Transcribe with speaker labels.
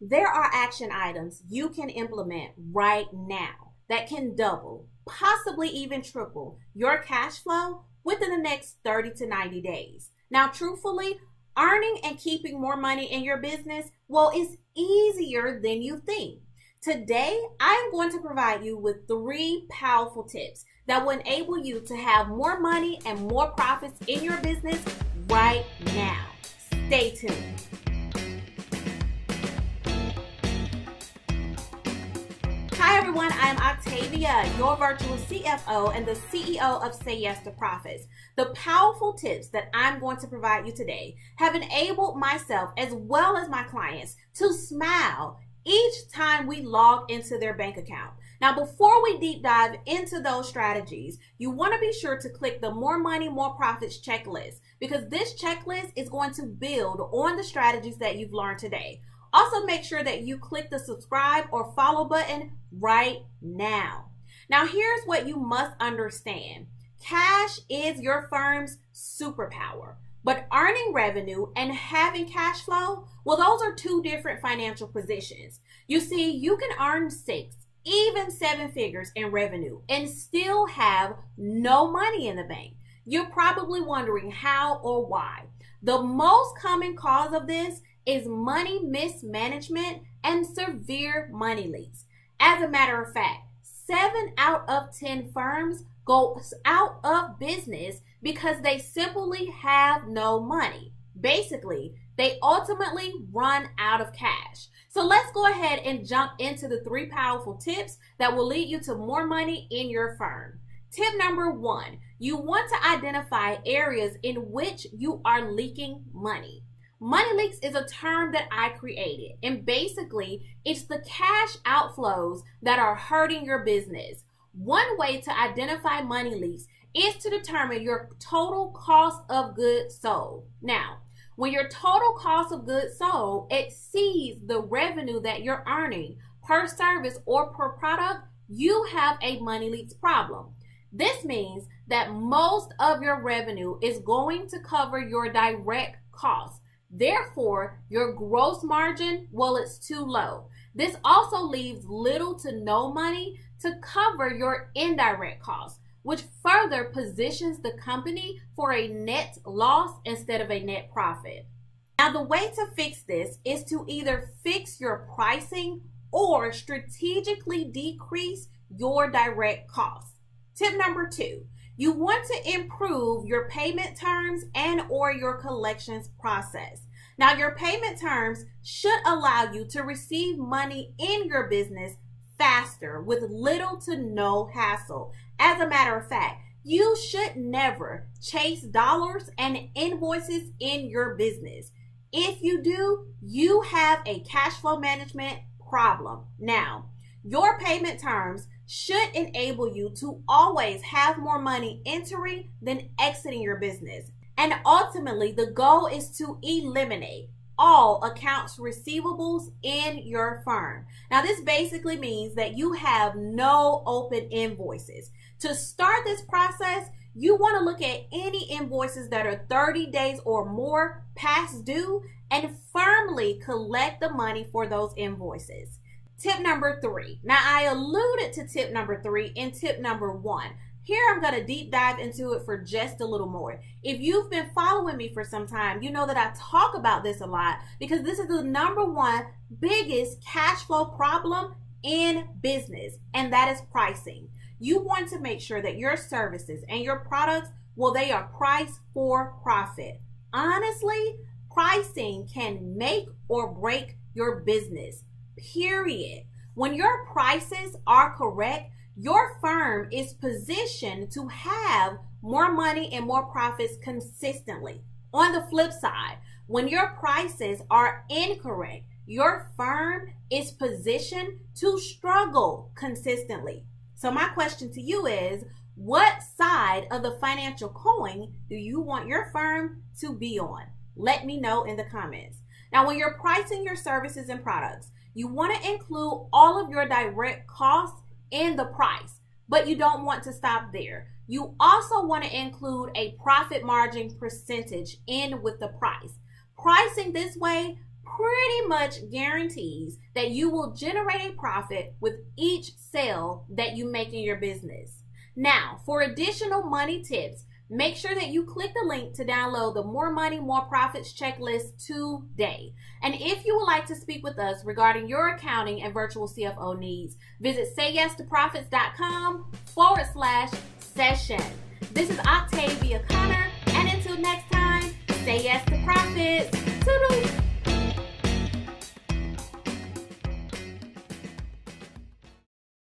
Speaker 1: There are action items you can implement right now that can double, possibly even triple your cash flow within the next 30 to 90 days. Now, truthfully, earning and keeping more money in your business, well, it's easier than you think. Today, I am going to provide you with 3 powerful tips that will enable you to have more money and more profits in your business right now. Stay tuned. Hi everyone, I am Octavia, your virtual CFO and the CEO of Say Yes to Profits. The powerful tips that I'm going to provide you today have enabled myself as well as my clients to smile each time we log into their bank account. Now, before we deep dive into those strategies, you want to be sure to click the More Money, More Profits checklist, because this checklist is going to build on the strategies that you've learned today. Also, make sure that you click the subscribe or follow button right now. Now, here's what you must understand. Cash is your firm's superpower, but earning revenue and having cash flow, well, those are 2 different financial positions. You see, you can earn 6, even 7 figures in revenue and still have no money in the bank. You're probably wondering how or why. The most common cause of this is money mismanagement and severe money leaks. As a matter of fact, 7 out of 10 firms go out of business because they simply have no money. Basically, they ultimately run out of cash. So let's go ahead and jump into the 3 powerful tips that will lead you to more money in your firm. Tip number 1, you want to identify areas in which you are leaking money. Money leaks is a term that I created, and basically it's the cash outflows that are hurting your business. One way to identify money leaks is to determine your total cost of goods sold. Now, when your total cost of goods sold exceeds the revenue that you're earning per service or per product, you have a money leaks problem. This means that most of your revenue is going to cover your direct costs. Therefore, your gross margin, well, it's too low. This also leaves little to no money to cover your indirect costs, which further positions the company for a net loss instead of a net profit. Now, the way to fix this is to either fix your pricing or strategically decrease your direct costs. Tip number 2, you want to improve your payment terms and or your collections process. Now, your payment terms should allow you to receive money in your business faster with little to no hassle. As a matter of fact, you should never chase dollars and invoices in your business. If you do, you have a cash flow management problem. Now, your payment terms should enable you to always have more money entering than exiting your business. And ultimately, the goal is to eliminate all accounts receivables in your firm. Now, this basically means that you have no open invoices. To start this process, you want to look at any invoices that are 30 days or more past due and firmly collect the money for those invoices. Tip number 3. Now, I alluded to tip number 3 in tip number 1. Here, I'm going to deep dive into it for just a little more. If you've been following me for some time, you know that I talk about this a lot because this is the number 1 biggest cash flow problem in business, and that is pricing. You want to make sure that your services and your products, well, they are priced for profit. Honestly, pricing can make or break your business, period. When your prices are correct, your firm is positioned to have more money and more profits consistently. On the flip side, when your prices are incorrect, your firm is positioned to struggle consistently. So my question to you is, what side of the financial coin do you want your firm to be on? Let me know in the comments. Now, when you're pricing your services and products, you want to include all of your direct costs in the price, but you don't want to stop there. You also want to include a profit margin percentage in with the price. Pricing this way pretty much guarantees that you will generate a profit with each sale that you make in your business. Now, for additional money tips, make sure that you click the link to download the More Money, More Profits checklist today. And if you would like to speak with us regarding your accounting and virtual CFO needs, visit sayyes2profits.com/session. This is Octavia Connor, and until next time, say yes to